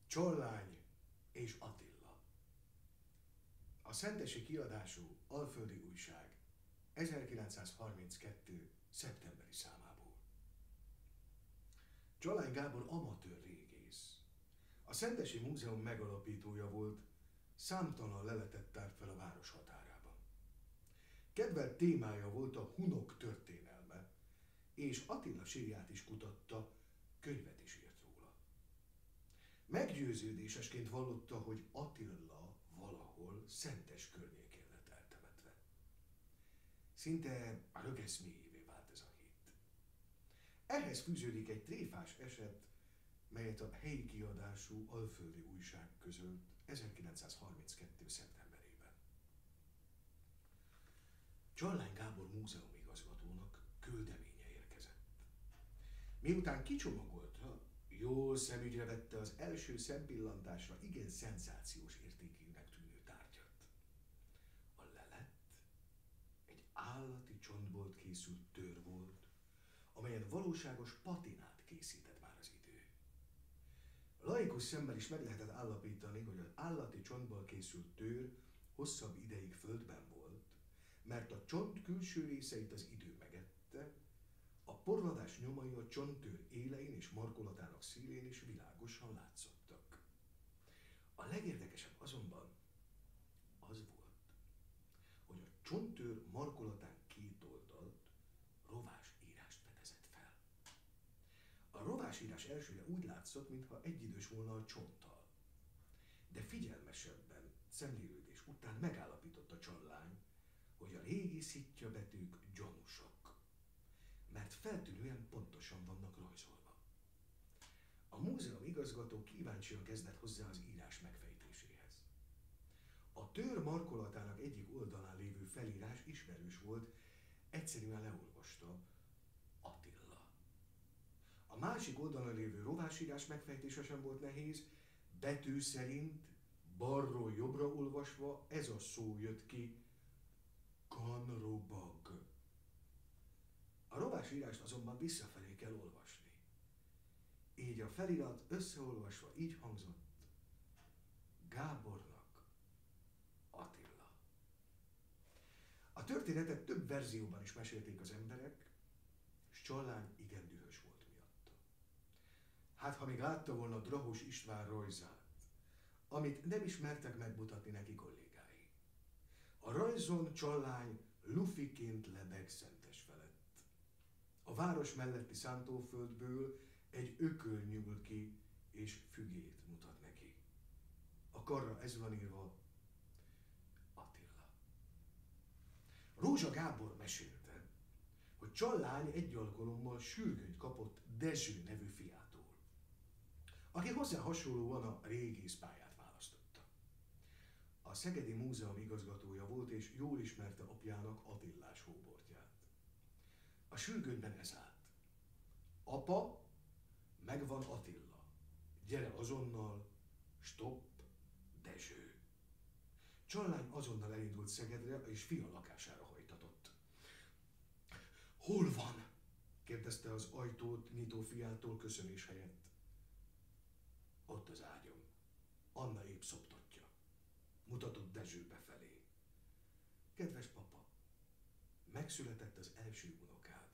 Csollány és Attila. A szentesi kiadású Alföldi Újság 1932. szeptemberi számából. Csollány Gábor amatőr régész. A Szentesi Múzeum megalapítója volt, számtalan leletet tárt fel a város határában. Kedvelt témája volt a hunok történelme, és Attila sírját is kutatta, könyvet is írt róla. Meggyőződésesként vallotta, hogy Attila valahol Szentes környékén lett eltemetve. Szinte a rögeszméjévé vált ez a hit. Ehhez fűződik egy tréfás eset, melyet a helyi kiadású Alföldi Újság közölt 1932. szeptemberében. Csollány Gábor múzeumigazgatónak küldeménye érkezett. Miután kicsomagolta, jól szemügyre vette az első szempillantásra igen szenzációs értékűnek tűnő tárgyat. A lelet egy állati csontból készült tőr volt, amelyen valóságos patinát készített már az idő. Laikus szemmel is meg lehetett állapítani, hogy az állati csontból készült tőr hosszabb ideig földben volt, mert a csont külső részeit az idő megette, a porladás nyomai a csonttőr élein és markolatának szélén is világosan látszottak. A legérdekesebb azonban az volt, hogy a csonttőr markolatán két oldalt rovásírást fedezett fel. A rovásírás elsőre úgy látszott, mintha egyidős volna a csonttal. De figyelmesebben, szemlélődés után megállapította Csollány, hogy a régi szittyabetűk gyanúsak, mert feltűnően pontosan vannak rajzolva. A múzeum igazgató kíváncsian kezdett hozzá az írás megfejtéséhez. A tőr markolatának egyik oldalán lévő felírás ismerős volt, egyszerűen leolvasta: Attila. A másik oldalon lévő rovásírás megfejtése sem volt nehéz, betű szerint balról jobbra olvasva ez a szó jött ki: Kanrobag. A rovásírást azonban visszafelé kell olvasni. Így a felirat összeolvasva így hangzott: Gábornak Attila. A történetet több verzióban is mesélték az emberek, és Csollány igen dühös volt miatta. Hát, ha még látta volna Drahos István rajzát, amit nem is mertek megmutatni neki kollégái. A rajzon Csollány lufiként lebeg Szentes felett. A város melletti szántóföldből egy ököl nyúl ki, és fügét mutat neki. A karra ez van írva: Attila. Rózsa Gábor mesélte, hogy Csollány egy alkalommal sürgőnyt kapott Dezső nevű fiától, aki hozzá hasonlóan a régészpályát választotta. A Szegedi Múzeum igazgatója volt, és jól ismerte apjának Attillás hóbortját. A sürgőnyben ez állt: Apa, megvan Attila. Gyere azonnal, stopp, Dezső. Csollány azonnal elindult Szegedre, és fia lakására hajtatott. Hol van? Kérdezte az ajtót nyitó fiától köszönés helyett. Ott az ágyom. Anna épp szoptatja. Mutatott Dezső befelé. Kedves papa, megszületett az első unokád.